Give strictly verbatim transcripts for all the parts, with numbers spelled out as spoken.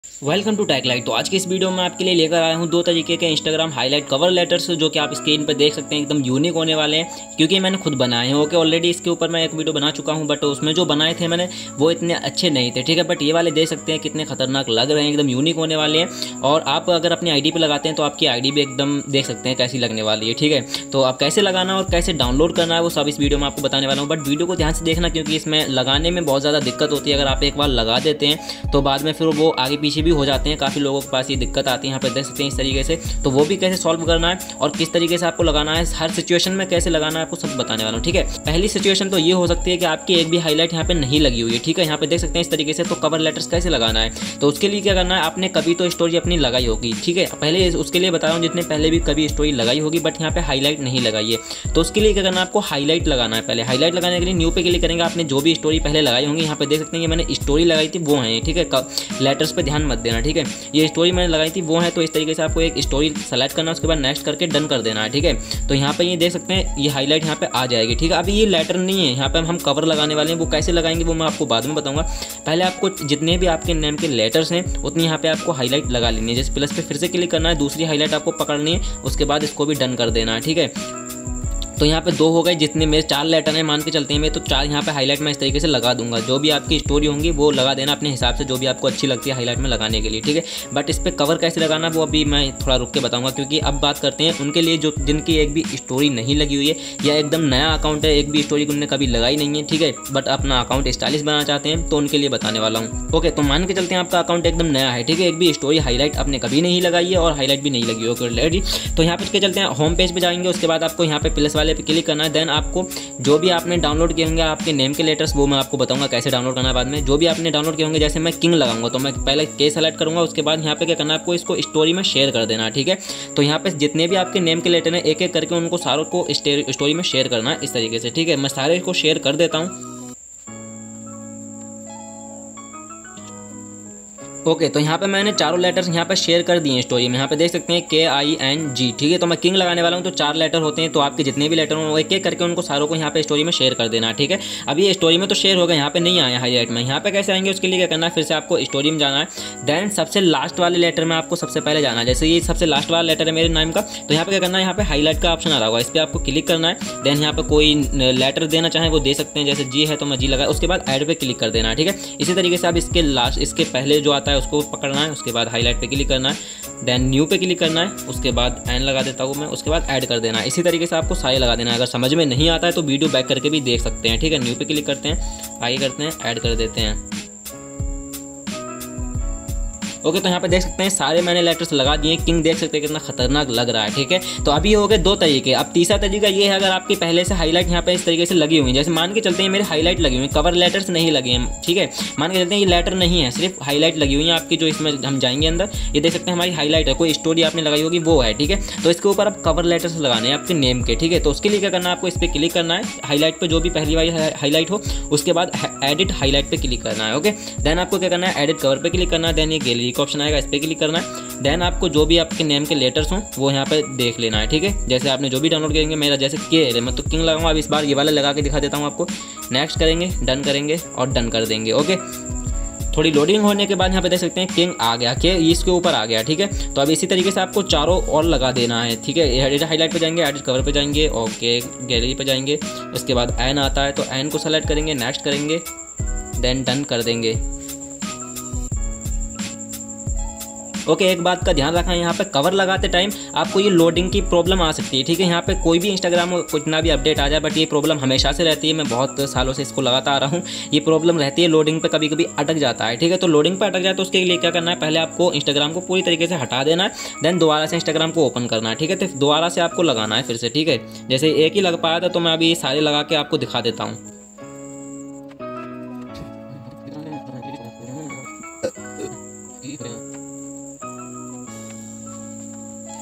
Welcome to tag light. तो आज की इस वीडियो में आपके लिए लेकर आया हूं दो तरीके के इंस्टाग्राम हाईलाइट कवर लेटर्स जो कि आप स्क्रीन पर देख सकते हैं, एकदम यूनिक होने वाले हैं क्योंकि मैंने खुद बनाए हैं। ओके, ऑलरेडी इसके ऊपर मैं एक वीडियो बना चुका हूं, बट उसमें जो बनाए थे मैंने वो इतने अच्छे नहीं थे, ठीक है। बट ये वाले देख सकते हैं कितने खतरनाक लग रहे हैं, एकदम यूनिक होने वाले हैं। और आप अगर अपनी आई डी पर लगाते हैं तो आपकी आई डी भी एकदम देख सकते हैं कैसी लगने वाली है, ठीक है। तो आप कैसे लगाना और कैसे डाउनलोड करना है वो सब इस वीडियो में आपको बताने वाला हूँ। बट वीडियो को ध्यान से देखना क्योंकि इसमें लगाने में बहुत ज़्यादा दिक्कत होती है। अगर आप एक बार लगा देते हैं तो बाद में फिर वो आगे पीछे भी हो जाते हैं। काफ़ी लोगों के पास ये दिक्कत आती है, यहाँ पे देख सकते हैं इस तरीके से। तो वो भी कैसे सॉल्व करना है और किस तरीके से आपको लगाना है, हर सिचुएशन में कैसे लगाना है, आपको सब बताने वाला हूँ, ठीक है। पहली सिचुएशन तो ये हो सकती है कि आपकी एक भी हाईलाइट यहाँ पे नहीं लगी हुई है, ठीक है। यहाँ पे देख सकते हैं इस तरीके से। तो कवर लेटर्स कैसे लगाना है, तो उसके लिए क्या करना है, आपने कभी तो स्टोरी अपनी लगाई होगी, ठीक है। पहले उसके लिए बता रहा हूँ जितने पहले भी कभी स्टोरी लगाई होगी बट यहाँ पे हाईलाइट नहीं लगाई है, तो उसके लिए क्या करना है, आपको हाईलाइट लगाना है। पहले हाईलाइट लगाने के लिए न्यू पे क्लिक करेंगे। आपने जो भी स्टोरी पहले लगाई होंगी, यहाँ पे देख सकते हैं मैंने स्टोरी लगाई थी वो है, ठीक है। लेटर्स पे ध्यान मत देना, ठीक है। ये स्टोरी मैंने लगाई थी वो है। तो इस तरीके से आपको एक स्टोरी सेलेक्ट करना है, उसके बाद नेक्स्ट करके डन कर देना है, ठीक है। तो यहाँ पे ये देख सकते हैं ये हाईलाइट यहाँ पे आ जाएगी, ठीक है। अभी ये लेटर नहीं है, यहाँ पे हम कवर लगाने वाले हैं। वो कैसे लगाएंगे वो मैं आपको बाद में बताऊंगा। पहले आपको जितने भी आपके नेम के लेटर्स हैं उतनी यहाँ पे आपको हाईलाइट लगा लेनी है। जैसे प्लस पे फिर से क्लिक करना है, दूसरी हाईलाइट आपको पकड़नी है, उसके बाद इसको भी डन कर देना है, ठीक है। तो यहाँ पे दो हो गए, जितने मेरे चार लेटर हैं मान के चलते हैं मैं, तो चार यहाँ पे हाईलाइट मैं इस तरीके से लगा दूंगा। जो भी आपकी स्टोरी होंगी वो लगा देना अपने हिसाब से, जो भी आपको अच्छी लगती है हाईलाइट में लगाने के लिए, ठीक है। बट इस पर कवर कैसे लगाना वो अभी मैं थोड़ा रुक के बताऊंगा, क्योंकि अब बात करते हैं उनके लिए जो जिनकी एक भी स्टोरी नहीं लगी हुई है या एकदम नया अकाउंट है, एक भी स्टोरी उन्होंने कभी लगाई नहीं है, ठीक है, बट अपना अकाउंट स्टाइलिश बनाना चाहते हैं, तो उनके लिए बताने वाला हूँ। ओके, तो मान के चलते हैं आपका अकाउंट एकदम नया है, ठीक है, एक भी स्टोरी हाईलाइट आपने कभी नहीं लगाई है और हाईलाइट भी नहीं लगी है ऑलरेडी। तो यहाँ पे चलते हैं होम पेज पे जाएंगे, उसके बाद आपको यहाँ पे प्लस वाले पे क्लिक करना है। देन आपको जो भी आपने डाउनलोड किए होंगे आपके नेम के लेटर्स, वो मैं आपको बताऊंगा कैसे डाउनलोड करना है बाद में। जो भी आपने डाउनलोड किए होंगे, जैसे मैं किंग लगाऊंगा तो मैं पहले के सेलेक्ट करूंगा, उसके बाद यहाँ पे क्या करना है, आपको इसको स्टोरी में शेयर कर देना है, ठीक है। तो यहाँ पे जितने भी आपके नेम के लेटर हैं एक एक करके उनको सारों को स्टोरी में शेयर करना है इस तरीके से, ठीक है। मैं सारे को शेयर कर देता हूँ। ओके okay, तो यहाँ पे मैंने चारों लेटर्स यहाँ पे शेयर कर दिए हैं स्टोरी में। यहाँ पे देख सकते हैं के आई एन जी, ठीक है। तो मैं किंग लगाने वाला हूँ, तो चार लेटर होते हैं, तो आपके जितने भी लेटर हों एक एक करके उनको सारों को यहाँ पे स्टोरी में शेयर कर देना है, ठीक है। अभी ये स्टोरी में तो शेयर हो गया, यहाँ पे नहीं आया हाईलाइट में। यहाँ पे कैसे आएंगे उसके लिए क्या करना है, फिर से आपको स्टोरी में जाना है। देन सबसे लास्ट वाले लेटर में आपको सबसे पहले जाना है। जैसे ये सबसे लास्ट वाला लेटर है मेरे नाम का, तो यहाँ पे क्या करना है, यहाँ पे हाईलाइट का ऑप्शन आ रहा होगा, इस पर आपको क्लिक करना है। देन यहाँ पे कोई लेटर देना चाहे वो दे सकते हैं, जैसे जी है तो मैं जी लगा, उसके बाद ऐड पे क्लिक कर देना है, ठीक है। इसी तरीके से आप इसके लास्ट इसके पहले जो आता है उसको पकड़ना है, उसके बाद हाईलाइट पे क्लिक करना है, देन न्यू पे क्लिक करना है, उसके बाद एन लगा देता हूँ मैं, उसके बाद ऐड कर देना है। इसी तरीके से आपको सारे लगा देना है। अगर समझ में नहीं आता है तो वीडियो बैक करके भी देख सकते हैं, ठीक है। न्यू पे क्लिक करते हैं, आगे करते हैं, ऐड कर देते हैं। ओके, तो यहाँ पे देख सकते हैं सारे मैंने लेटर्स लगा दिए। किंग देख सकते हैं कितना खतरनाक लग रहा है, ठीक है। तो अभी हो गए दो तरीके। अब तीसरा तरीका ये है, अगर आपकी पहले से हाईलाइट यहाँ पे इस तरीके से लगी हुई है, जैसे मान के चलते हैं मेरे हाईलाइट लगी हुई है, कवर लेटर्स नहीं लगे हैं, ठीक है। मान के चलते हैं ये लेटर नहीं है, सिर्फ हाईलाइट लगी हुई है आपकी, जो इसमें हम जाएंगे अंदर, ये देख सकते हैं हमारी हाईलाइट है, कोई स्टोरी आपने लगाई होगी वो है, ठीक है। तो इसके ऊपर आप कवर लेटर्स लगाने हैं आपके नेम के, ठीक है। तो उसके लिए क्या करना है, आपको इस पर क्लिक करना है, हाईलाइट पर जो भी पहली वाली हाईलाइट हो, उसके बाद एडिट हाईलाइट पे क्लिक करना है। ओके, देन आपको क्या करना है, एडिट कवर पे क्लिक करना है। देन ये गैलरी का ऑप्शन आएगा, इस पर करना है। देन आपको जो भी आपके नेम के लेटर्स हों वो यहाँ पे देख लेना है, ठीक है। जैसे आपने जो भी डाउनलोड करेंगे, मेरा जैसे के है मैं तो किंग लगाऊंगा। अब इस बार ये वाला लगा के दिखा देता हूँ आपको। नेक्स्ट करेंगे, डन करेंगे और डन कर देंगे। ओके, थोड़ी लोडिंग होने के बाद यहाँ पे देख सकते हैं किंग आ गया, के इसके ऊपर आ गया, ठीक है। तो अब इसी तरीके से आपको चारों और लगा देना है, ठीक है। एडिट हाईलाइट पे जाएंगे, एडिट कवर पे जाएंगे, ओके गैलरी पे जाएंगे, उसके बाद एन आता है तो एन को सेलेक्ट करेंगे, नेक्स्ट करेंगे, देन डन कर देंगे। ओके, एक बात का ध्यान रखना, यहाँ पे कवर लगाते टाइम आपको ये लोडिंग की प्रॉब्लम आ सकती है, ठीक है। यहाँ पे कोई भी इंस्टाग्राम में कितना भी अपडेट आ जाए, बट ये प्रॉब्लम हमेशा से रहती है। मैं बहुत सालों से इसको लगाता आ रहा हूँ, ये प्रॉब्लम रहती है, लोडिंग पे कभी कभी अटक जाता है, ठीक है। तो लोडिंग पे अटक जाए तो उसके लिए क्या करना है, पहले आपको इंस्टाग्राम को पूरी तरीके से हटा देना है, देन दोबारा से इंस्टाग्राम को ओपन करना है, ठीक है। तो दोबारा से आपको लगाना है फिर से, ठीक है। जैसे एक ही लग पाया था तो मैं अभी सारे लगा के आपको दिखा देता हूँ।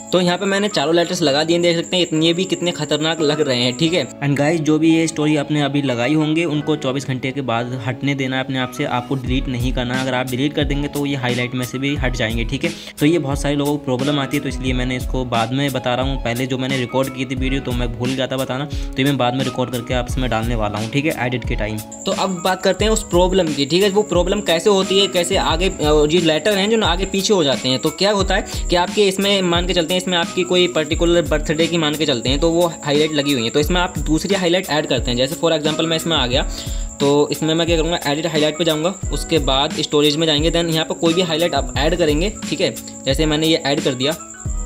तो यहाँ पे मैंने चारों लेटर्स लगा दिए, देख सकते हैं इतने भी कितने खतरनाक लग रहे हैं, ठीक है। एंड गाइस जो भी ये स्टोरी आपने अभी लगाई होंगे उनको चौबीस घंटे के बाद हटने देना है अपने आप से, आपको डिलीट नहीं करना है। अगर आप डिलीट कर देंगे तो ये हाईलाइट में से भी हट जाएंगे, ठीक है। तो ये बहुत सारे लोगों को प्रॉब्लम आती है, तो इसलिए मैंने इसको बाद में बता रहा हूँ। पहले जो मैंने रिकॉर्ड की थी वीडियो तो मैं भूल गया था बताना, तो मैं बाद में रिकॉर्ड करके आप इसमें डालने वाला हूँ, ठीक है, एडिट के टाइम। तो अब बात करते हैं उस प्रॉब्लम की, ठीक है। वो प्रॉब्लम कैसे होती है, कैसे आगे जो लेटर हैं जो आगे पीछे हो जाते हैं। तो क्या होता है कि आपके इसमें मान के चलते हैं, इसमें आपकी कोई पर्टिकुलर बर्थडे की मान के चलते हैं तो वो हाईलाइट लगी हुई है, तो इसमें आप दूसरी हाईलाइट ऐड करते हैं। जैसे फॉर एग्जांपल मैं इसमें आ गया तो इसमें मैं क्या करूँगा, एडिट हाईलाइट पे जाऊँगा, उसके बाद स्टोरेज में जाएंगे, देन यहाँ पर कोई भी हाईलाइट आप ऐड करेंगे, ठीक है। जैसे मैंने ये ऐड कर दिया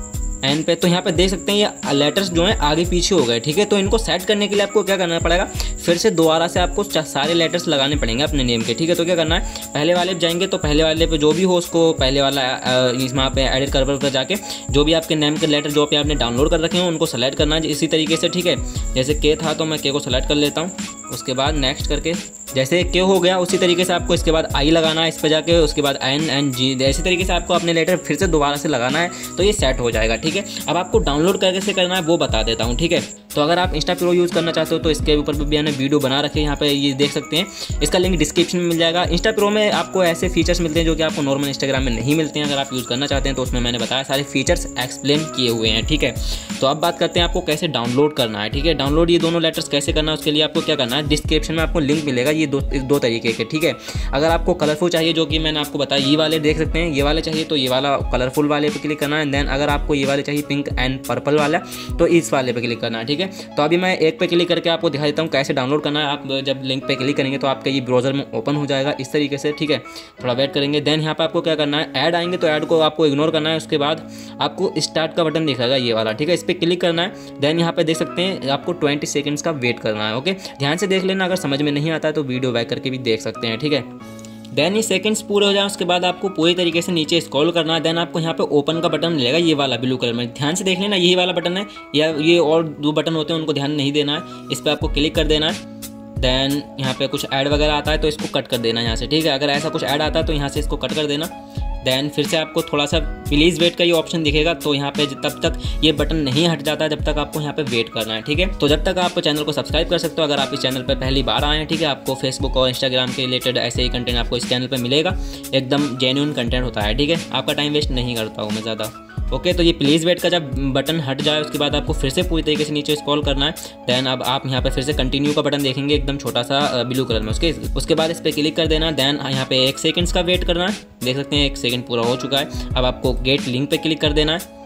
एन पे, तो यहाँ पे देख सकते हैं ये लेटर्स जो हैं आगे पीछे हो गए, ठीक है। तो इनको सेट करने के लिए आपको क्या करना पड़ेगा, फिर से दोबारा से आपको सारे लेटर्स लगाने पड़ेंगे अपने नेम के, ठीक है। तो क्या करना है, पहले वाले पे जाएंगे तो पहले वाले पे जो भी हो उसको पहले वाला इस वहाँ पे एडिट करवर पर जाके जो भी आपके नेम के लेटर जो पे आपने डाउनलोड कर रखे हैं उनको सेलेक्ट करना है इसी तरीके से, ठीक है। जैसे के था तो मैं के को सेलेक्ट कर लेता हूँ, उसके बाद नेक्स्ट करके जैसे के हो गया उसी तरीके से आपको इसके बाद आई लगाना है इस पर जाके, उसके बाद एन एन जी, इसी तरीके से आपको अपने लेटर फिर से दोबारा से लगाना है, तो ये सेट हो जाएगा, ठीक है। अब आपको डाउनलोड कैसे करना है वो बता देता हूँ, ठीक है। तो अगर आप इंस्टा प्रो यूज़ करना चाहते हो तो इसके ऊपर भी मैंने वीडियो बना रखे हैं, यहाँ पे ये देख सकते हैं, इसका लिंक डिस्क्रिप्शन में मिल जाएगा। इंस्टा प्रो में आपको ऐसे फीचर्स मिलते हैं जो कि आपको नॉर्मल इंस्टाग्राम में नहीं मिलते हैं। अगर आप यूज़ करना चाहते हैं तो उसमें मैंने बताया सारे फीचर्स एक्सप्लेन किए हुए हैं, ठीक है। तो अब बात करते हैं आपको कैसे डाउनलोड करना है, ठीक है। डाउनलोड ये दोनों लेटर्स कैसे करना है उसके लिए आपको क्या करना है, डिस्क्रिप्शन में आपको लिंक मिलेगा, ये दो दो तरीके के, ठीक है। अगर आपको कलरफुल चाहिए जो कि मैंने आपको बताया ये वाले देख सकते हैं, ये वाले चाहिए तो ये वाला कलरफुल वाले पे क्लिक करना है। देन अगर आपको ये वाले चाहिए पिंक एंड पर्पल वाला तो इस वाले पे क्लिक करना है, ठीक है। तो अभी मैं एक पे क्लिक करके आपको दिखा देता हूँ कैसे डाउनलोड करना है। आप जब लिंक पे क्लिक करेंगे तो आपका ये ब्राउजर में ओपन हो जाएगा इस तरीके से, ठीक है। थोड़ा वेट करेंगे, देन यहाँ पे आपको क्या करना है, ऐड आएंगे तो ऐड को आपको इग्नोर करना है। उसके बाद आपको स्टार्ट का बटन दिखाएगा ये वाला, ठीक है, इस पर क्लिक करना है। देन यहाँ पे देख सकते हैं आपको ट्वेंटी सेकेंड्स का वेट करना है, ओके। ध्यान से देख लेना, अगर समझ में नहीं आता है तो वीडियो बैक करके भी देख सकते हैं, ठीक है। देन ये सेकंड्स पूरे हो जाए उसके बाद आपको पूरी तरीके से नीचे स्क्रॉल करना है। देन आपको यहाँ पे ओपन का बटन मिलेगा ये वाला ब्लू कलर में, ध्यान से देख लेना यही वाला बटन है, या ये और दो बटन होते हैं उनको ध्यान नहीं देना है, इस पर आपको क्लिक कर देना है। देन यहाँ पे कुछ ऐड वगैरह आता है तो इसको कट कर देना यहाँ से, ठीक है। अगर ऐसा कुछ ऐड आता है तो यहाँ से इसको कट कर देना। देन फिर से आपको थोड़ा सा प्लीज़ वेट का ये ऑप्शन दिखेगा, तो यहाँ पे तब तक ये बटन नहीं हट जाता है जब तक आपको यहाँ पे वेट करना है, ठीक है। तो जब तक आप चैनल को सब्सक्राइब कर सकते हो अगर आप इस चैनल पे पहली बार आए हैं, ठीक है। आपको फेसबुक और इंस्टाग्राम के रिलेटेड ऐसे ही कंटेंट आपको इस चैनल पे मिलेगा, एकदम जेन्युइन कंटेंट होता है, ठीक है। आपका टाइम वेस्ट नहीं करता हूँ मैं ज़्यादा, ओके। तो ये प्लीज़ वेट का जब बटन हट जाए उसके बाद आपको फिर से पूरी तरीके से नीचे स्क्रॉल करना है। देन अब आप यहाँ पे फिर से कंटिन्यू का बटन देखेंगे एकदम छोटा सा ब्लू कलर में, उसके उसके बाद इस पर क्लिक कर देना। देन यहाँ पे एक सेकंड्स का वेट करना है, देख सकते हैं एक सेकंड पूरा हो चुका है। अब आपको गेट लिंक पे क्लिक कर देना है,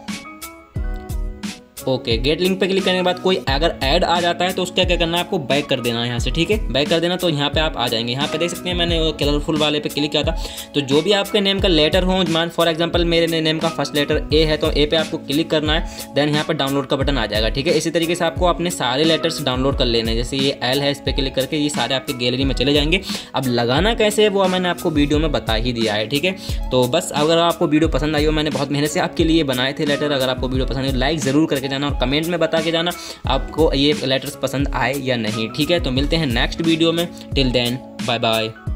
ओके। गेट लिंक पे क्लिक करने के बाद कोई अगर ऐड आ जाता है तो उसका क्या करना है, आपको बैक कर देना है यहाँ से, ठीक है। बैक कर देना तो यहाँ पे आप आ जाएंगे। यहाँ पे देख सकते हैं मैंने कलरफुल वाले पे क्लिक किया था, तो जो भी आपके नेम का लेटर हो, मान फॉर एग्जांपल मेरे नेम का फर्स्ट लेटर ए है तो ए पे आपको क्लिक करना है। देन यहाँ पर डाउनलोड का बटन आ जाएगा, ठीक है। इसी तरीके से आपको अपने सारे लेटर्स डाउनलोड कर लेने हैं। जैसे ये एल है, इस पर क्लिक करके ये सारे आपके गैलरी में चले जाएंगे। अब लगाना कैसे है वो मैंने आपको वीडियो में बता ही दिया है, ठीक है। तो बस अगर आपको वीडियो पसंद आई हो, मैंने बहुत मेहनत से आपके लिए बनाए थे लेटर, अगर आपको वीडियो पसंद आई लाइक ज़रूर करके जाना और कमेंट में बता के जाना आपको ये लेटर्स पसंद आए या नहीं, ठीक है। तो मिलते हैं नेक्स्ट वीडियो में, टिल देन बाय बाय।